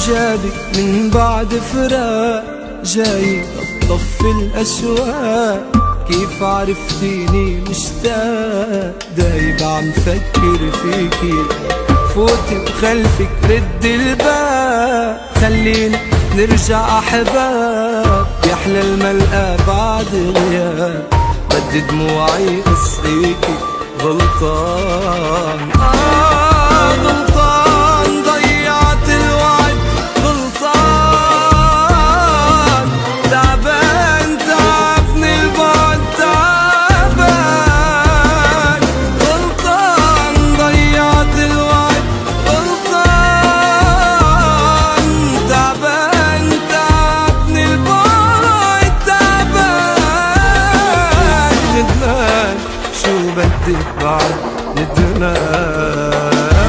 جابك من بعد فراق جاي تطفي الأشواق، كيف عرفتيني مشتاق دايب عم فكر فيكي، فوتي وخلفك رد الباب خلينا نرجع أحباب، يحلى الملقى بعد غياب بدي دموعي أسقيكي. غلطان غلطان ضيعت الوعد، غلطان تعبان تعبني البعد تعبان، غلطان ضيعت الوعد، غلطان تعبان تعبني البعد تعبان، ندمان شو بدك بعد ندمان.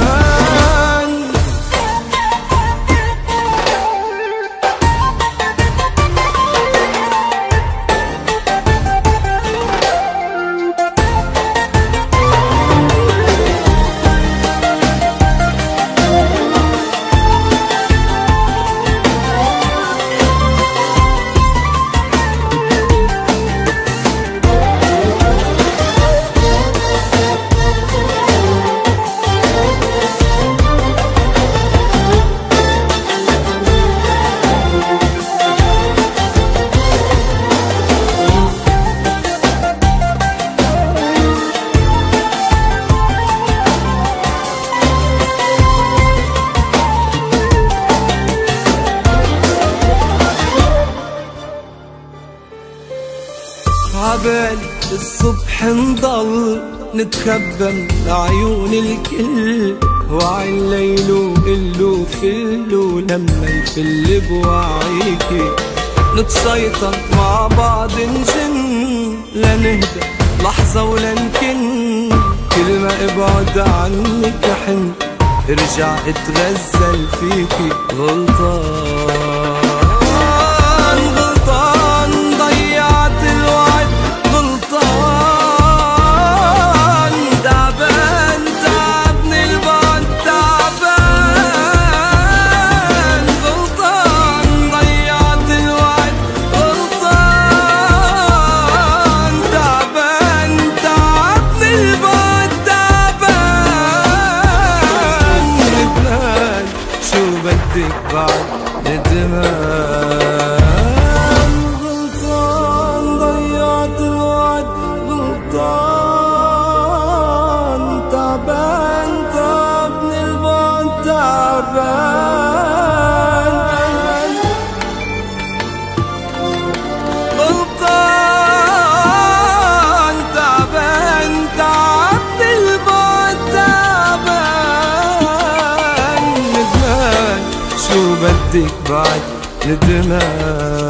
عبالي الصبح نضل نتخبى من عيون الكل، وعي الليل وقلو فلو لما يفل بوعيكي، نتشيطن مع بعض نجن لنهدى لحظة ولا نكن، كل ما ابعد عنك احن ارجع اتغزل فيكي. غلطان غلطان ضيعت الوعد، غلطان تعبان تعبني البعد تعبان، غلطان ضيعت الوعد، غلطان تعبان تعبني البعد تعبان، ندمان شو بدك بعد ندمان. غلطان ضيعت الوعد، غلطان تعبان تعبني البعد تعبان، غلطان تعبان تعبني البعد تعبان، ندمان شو بدك بعد ندمان.